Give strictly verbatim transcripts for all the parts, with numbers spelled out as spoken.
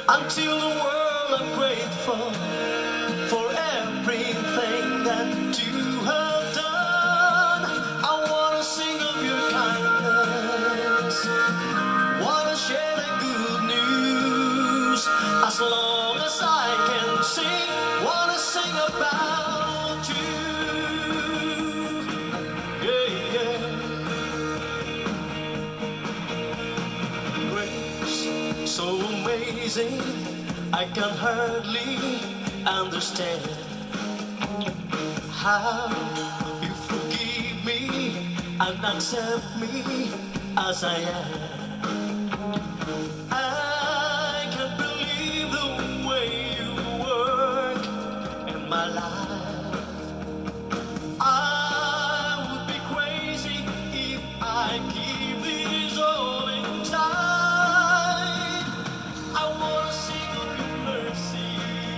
Until the world I'm grateful for everything that you have done. I wanna sing of your kindness, wanna share the good news. As long as I can sing, wanna sing about you. Yeah, yeah. Grace so amazing, I can hardly understand how you forgive me and accept me as I am. I can't believe the way you work in my life. I would be crazy if I keep this all inside. I wanna sing of your mercy,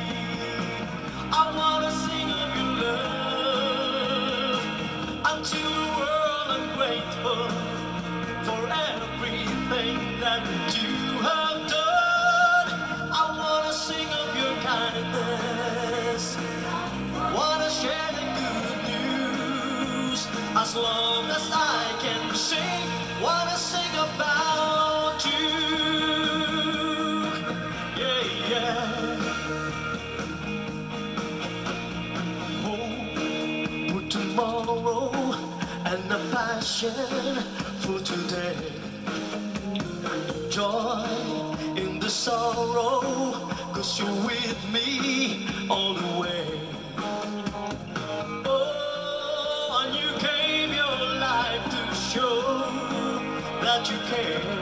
I wanna sing of your love. Until the world I'm grateful for everything that you have done. I wanna sing of your kindness, wanna share the good news. As long as I can sing, wanna sing about you. Yeah, yeah. Hope for tomorrow and a passion for today. Joy in the sorrow, 'cause you're with me all the way. Oh, and you gave your life to show that you care.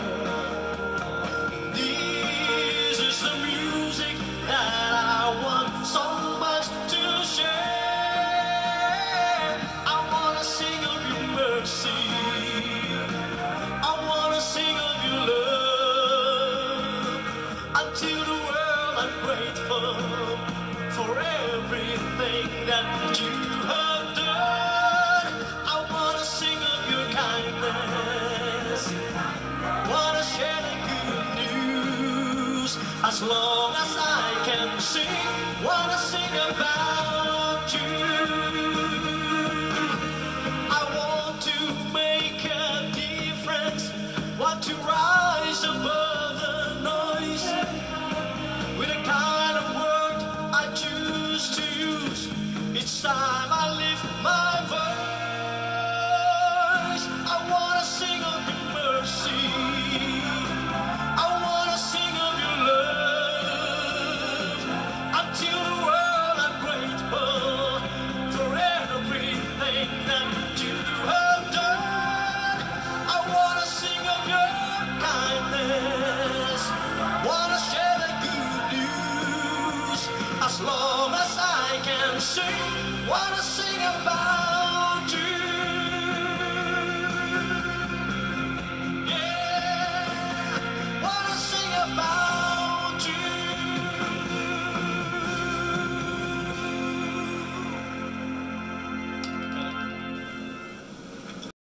This is the music that I want so much to share. I wanna sing of your mercy, I wanna sing of your love. Until the world I'm grateful for everything that you have done. I wanna sing of your kindness, wanna share the good news. As long as I can sing, wanna sing about you. I want to make a difference, want to rise above the noise. With the kind of word I choose to use, each time I lift my voice. I wanna sing of your mercy, I wanna sing of your love. Until the world I'm grateful for everything that you have done. I wanna sing of your kindness, wanna share the good news. As long as I can sing, wanna sing